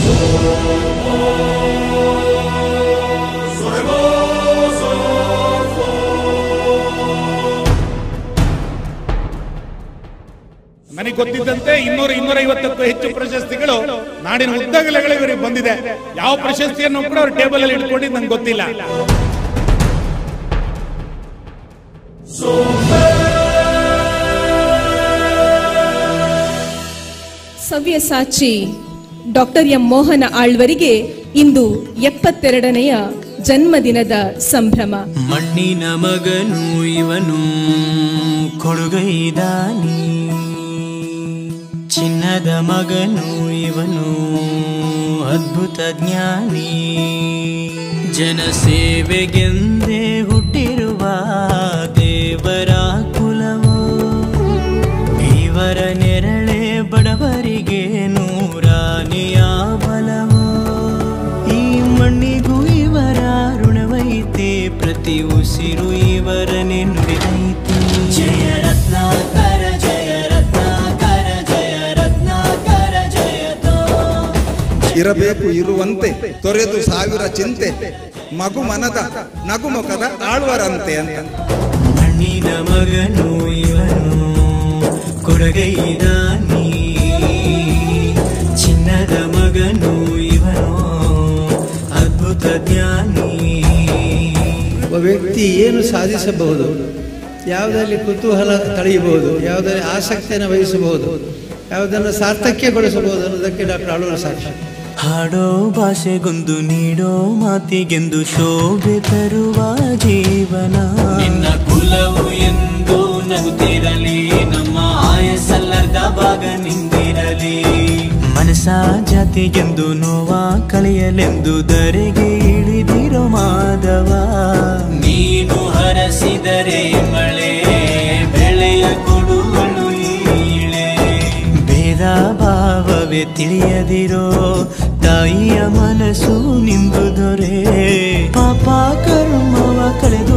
ನನಗೆ ಗೊತ್ತಿದ್ದಂತೆ 200-250ಕ್ಕೂ ಹೆಚ್ಚು ಪ್ರಶಸ್ತಿಗಳು ನಾಡಿನ ಉದ್ದಗಲಗಳು ಇವರಿಗೆ ಬಂದಿದೆ. ಯಾವ ಪ್ರಶಸ್ತಿಯನ್ನು ಕೂಡ ಅವರು ಟೇಬಲ್ ಅಲ್ಲಿ ಇಟ್ಕೊಂಡಿದ್ದು ನಂಗೆ ಗೊತ್ತಿಲ್ಲ. ಸವ್ಯಸಾಚಿ ಡಾಕ್ಟರ್ ಎಂ ಮೋಹನ ಆಳ್ವರಿಗೆ ಇಂದು 72ನೆಯ ಜನ್ಮದಿನದ ಸಂಭ್ರಮ. ಮಣ್ಣಿನ ಮಗನು ಇವನು ಕೊಡುಗೈದಾನಿ, ಚಿನ್ನದ ಮಗನು ಇವನು ಅದ್ಭುತ ಜ್ಞಾನಿ. ಜನಸೇವೆಗೆಂದೇ ಹುಟ್ಟಿರುವ ದೇವರ ಕುಲವೋ, ಇವರ ನೆರಳೆ ಬಡವರಿಗೆ ನೂರಾನೆಯ ಬಲವೋ. ಈ ಮಣ್ಣಿಗೂ ಇವರ ಋಣವೈತೆ, ಪ್ರತಿ ಉಸಿರು ಇವರನ್ನೇ ನುಡಿದೈತೆ. ಜಯ ರತ್ನಾಕರ ಜಯ ರತ್ನಾಕರ ಜಯ ರತ್ನಾಕರ ಜಯತೋ. ಇರಬೇಕು ಇರುವಂತೆ ತೊರೆದು ಸಾವಿರ ಚಿಂತೆ, ಮಗು ಮನದ ನಗುಮುಖದ ಆಳ್ವರಂತೆ ಅಂತ. ಮಣ್ಣಿನ ಮಗನು ಇವನು ಕೊಡಗೈದಾನಿ, ಚಿನ್ನದ ಮಗನು ಇವನು ಅದ್ಭುತ ಜ್ಞಾನಿ. ಒಬ್ಬ ವ್ಯಕ್ತಿ ಏನು ಸಾಧಿಸಬಹುದು, ಯಾವುದರಲ್ಲಿ ಕುತೂಹಲ ತಳೆಯಬಹುದು, ಯಾವುದರಲ್ಲಿ ಆಸಕ್ತಿಯನ್ನು ವಹಿಸಬಹುದು, ಯಾವುದನ್ನು ಸಾರ್ಥಕ್ಯಗೊಳಿಸಬಹುದು ಅನ್ನೋದಕ್ಕೆ ಡಾಕ್ಟರ್ ಆಳ್ವ ಸಾಕ್ಷಿ. ಹಾಡೋ ಭಾಷೆಗೊಂದು ನೀಡೋ ಮಾತಿಗೆಂದು ಶೋಭೆ ತರುವ ಜೀವನ. ನಿನ್ನ ಕುಲವು ಎಂದು ನಗುತ್ತಿರಲಿ, ನಮ್ಮ ಆಯಸ್ಸಲ್ಲದ ಭಾಗ ನಿಂದಿರಲಿ. ಮನಸ ಜಾತಿಗೆಂದು ನೋವ ಕಳೆಯಲೆಂದು ಧರೆಗೆ ಇಳಿದಿರೋ ಮಾಧವ. ನೀನು ಹರಸಿದರೆ ಮಳೆ ಬೆಳೆಯ ಕೊಡುವಳು ಈಳೆ. ಭೇದ ಭಾವವೇ ತಿಳಿಯದಿರೋ ತಾಯಿಯ ಮನಸ್ಸು ನಿಂದು ದೊರೆ. ಪಾಪ ಕರ್ಮವ ಕಳೆದು